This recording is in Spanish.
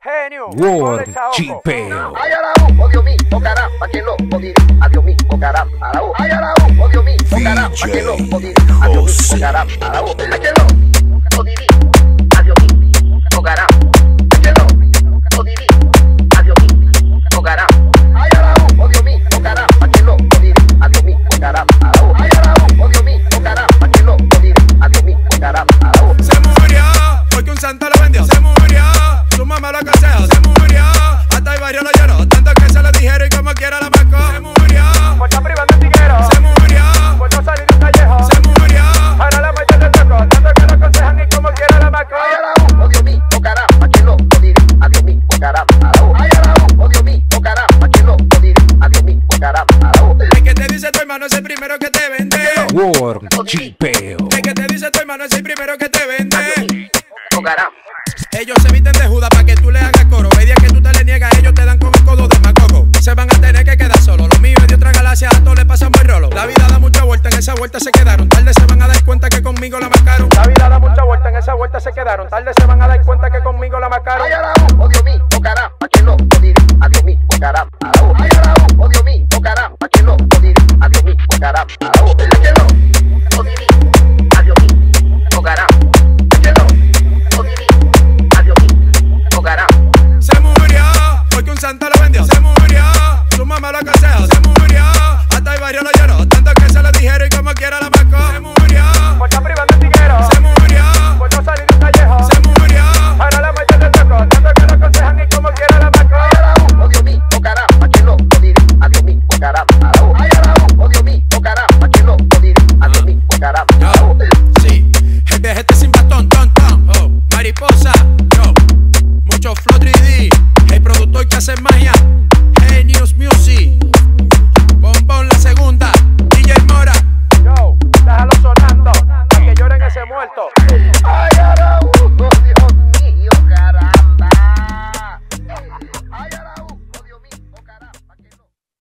Genio, World Chipeo. Ay, a la U, oh Dios mío, oh caramba, ¿quién lo podría? Adiós mío, oh caramba, a la U. Ay, a la U, oh Dios mío, oh caramba, ¿quién lo podría? Adiós mío, oh caramba, a la U. ¿A quién lo podría? Adiós mío, oh caramba. ¿A quién lo podría? Adiós mío, oh caramba. Ay, a la U, oh Dios mío, oh caramba, ¿quién lo podría? Adiós mío, oh caramba, a la U. Ay, a la U, oh Dios mío, oh caramba, ¿quién lo podría? Adiós mío, oh caramba, a la U. Se murió, porque un santo lo vendió. Se murió, su mamá lo aconsejó. Se murió, hasta el barrio lo lloró. Tanto que se lo dijeron y como quiera la marcó. Se murió, por estar privando el tiguero. se murió, Por no salir de un callejo. se murió. Ahora la muerte del loco. Tanto que lo aconsejan y como quiera la marcó. Ay, a la U, oh Dios mío, oh caramba, ¿quién lo podría? Adiós mío, oh caramba, a la U. Ay, a la U, oh Dios mío, oh caramba, ¿quién lo podría? Adiós mío, oh caramba, a la U. El que te dice tu hermano es el primero que te vende. World Chipeo.